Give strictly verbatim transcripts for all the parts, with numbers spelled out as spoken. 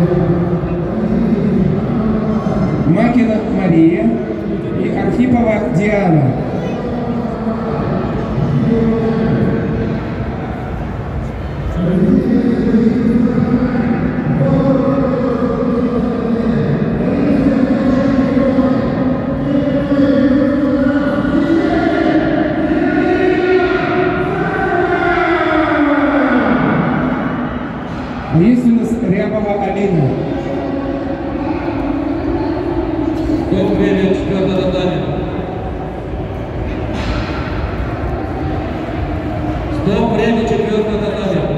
Макина Мария и Архипова Диана. А есть у нас Рябова Алина. Стоп, время, четвертое задание. Стоп, время, четвертое задание.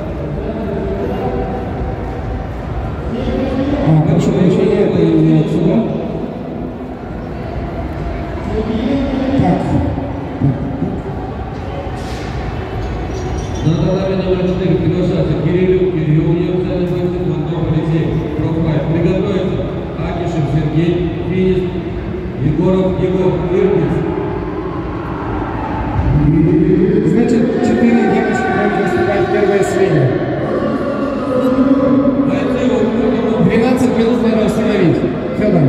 А, прошу прощения, это не отсюда. Так. На задание номер четыре приглашается Кирилл Кириллов, официальный бойцы, Мантов Алексей, профайл. Приготовиться. Акишев Сергей, Финис, Егоров Егор, Иркис. Значит, четыре девочки будут выступать в первой смене. двенадцать минут надо установить. Федор.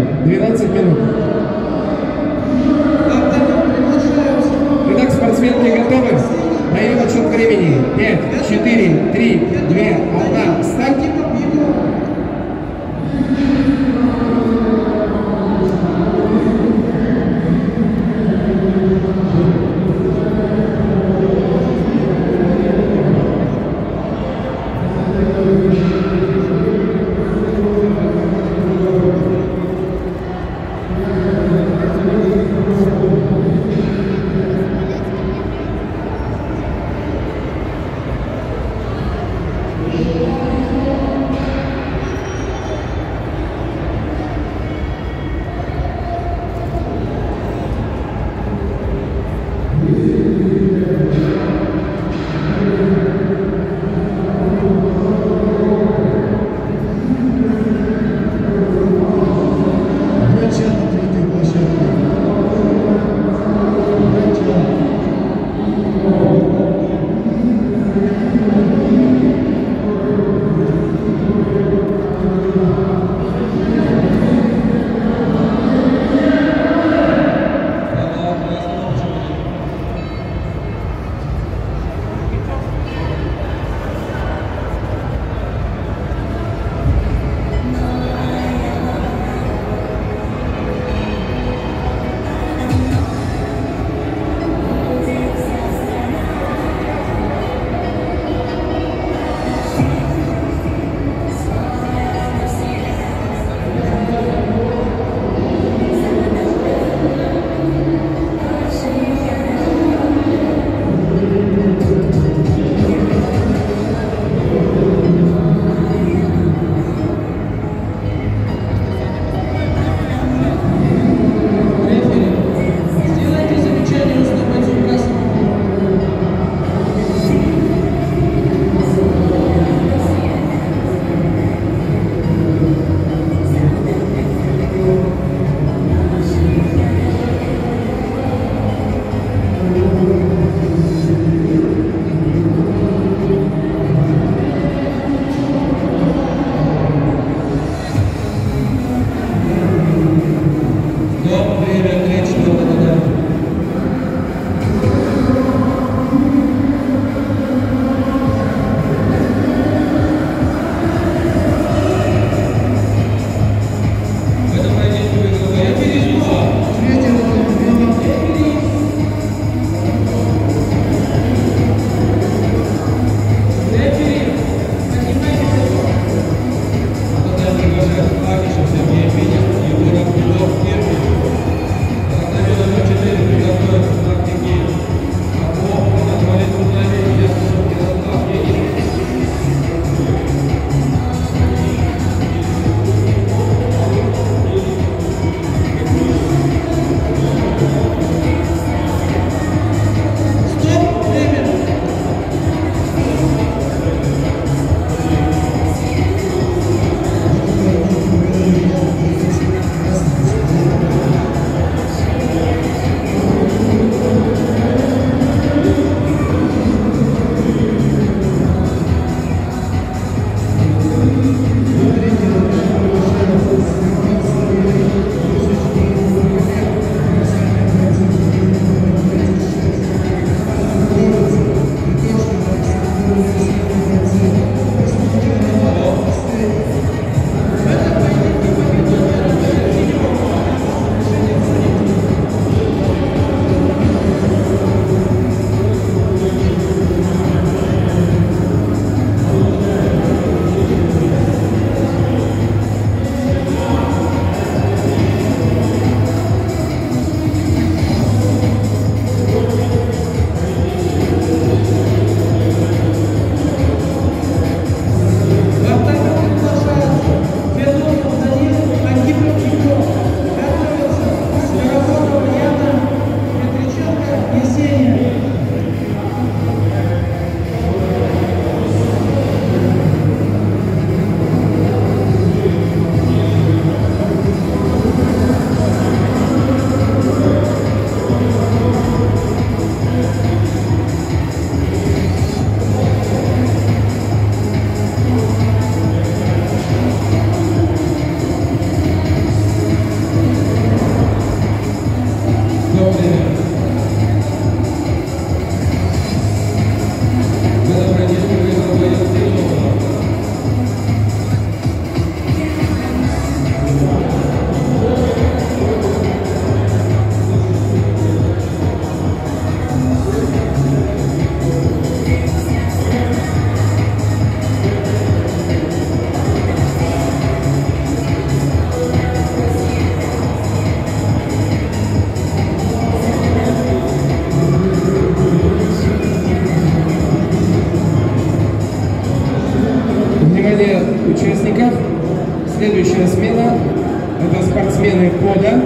Следующая смена – это спортсмены пода.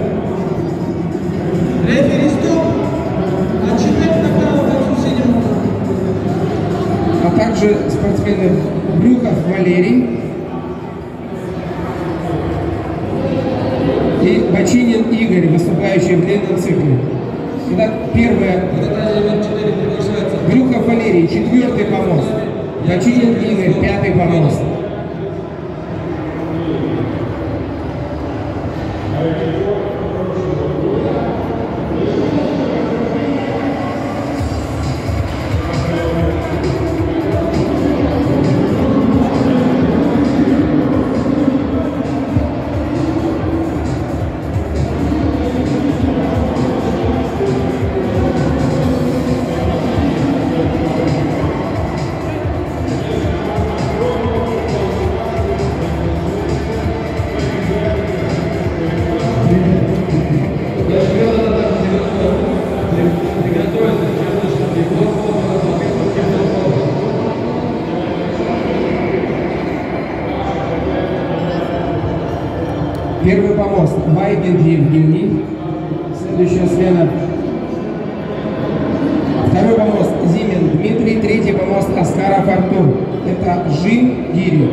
Рефери, стоп! Отчитать нокаут от сусідів. А также спортсмены Брюхов Валерий и Бочинин Игорь, выступающие в длинном цикле. Итак, первое. Брюхов Валерий, четвертый помост. Бочинин Игорь, пятый помост. Первый помост Вайгин Евгений. Следующая смена. Второй помост Зимин Дмитрий. Третий помост Аскаров Артур. Это Жим Гири.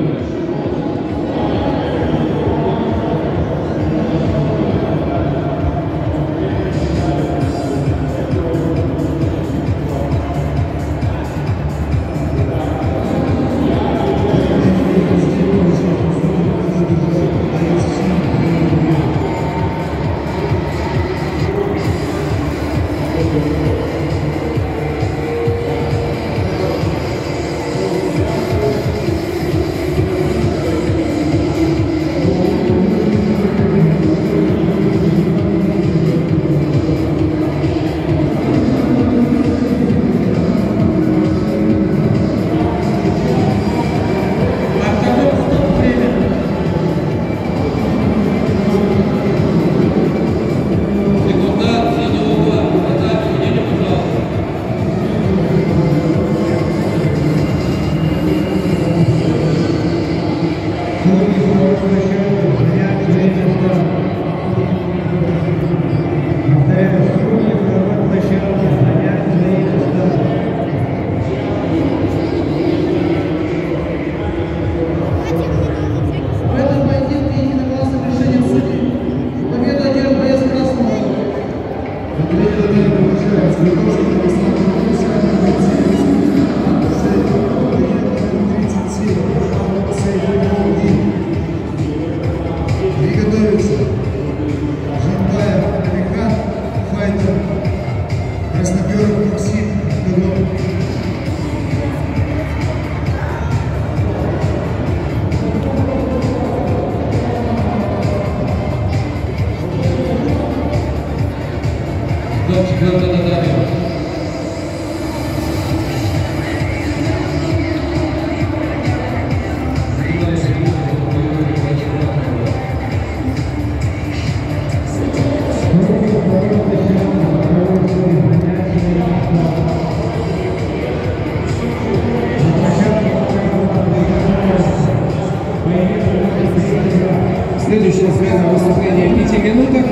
Следующая смена выступления в пяти минутах.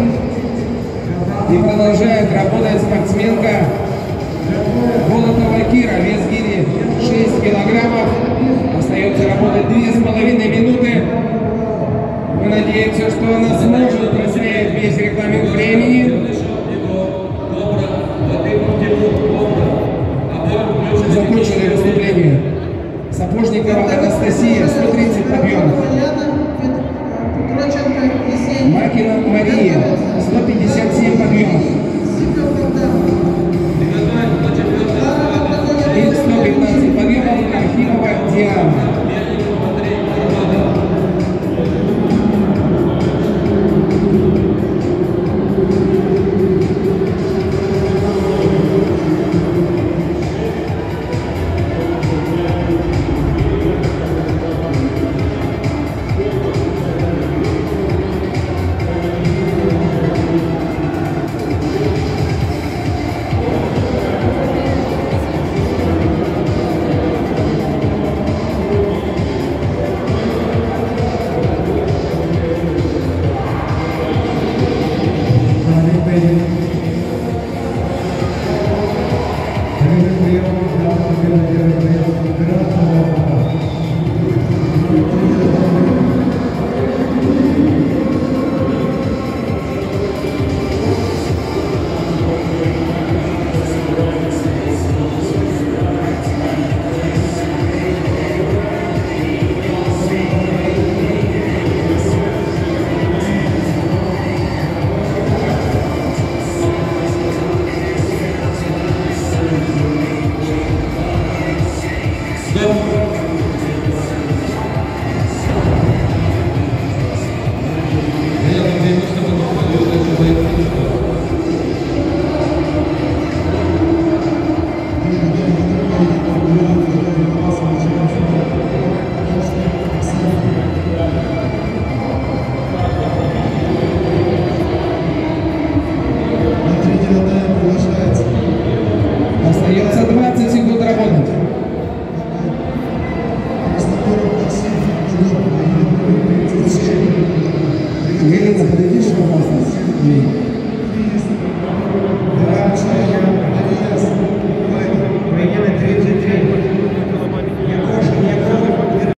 И продолжает работать спортсменка Болотова Кира. Вес гири шесть килограммов. Остается работать две с половиной минуты. Мы надеемся, что она сможет просеять весь рекламный